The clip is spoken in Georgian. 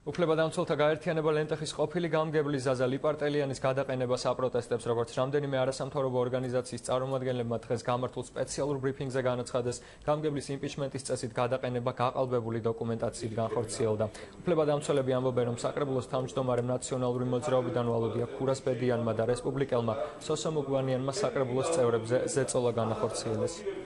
უფლებადამცველთა გაერთიანება ლენტეხის ყოფილი გამგებლი ზაზა ლიპარტელიანის გადაყენებას აპროტესტებს, როგორც რამდენიმე არასამთავრობო ორგანიზაციის წარმომადგენლებმა დღეს გამართულ სპეციალურ ბრიფინგზე განაცხადეს, გამგებლის იმპიჩმენტის წესით გადაყენება გაყალბებული დოკუმენტაციით განხორციელდა. უფლებადამცველები ამბობენ, რომ საკრებულოს თავმჯდომარემ ნაციონალური მოძრაობიდან ვალოდია ქურასბედიანმა და რესპუბლიკელმა სოსო მუგვანიანმა საკრებულოს წევრებზე ზეწოლა განახორციელეს.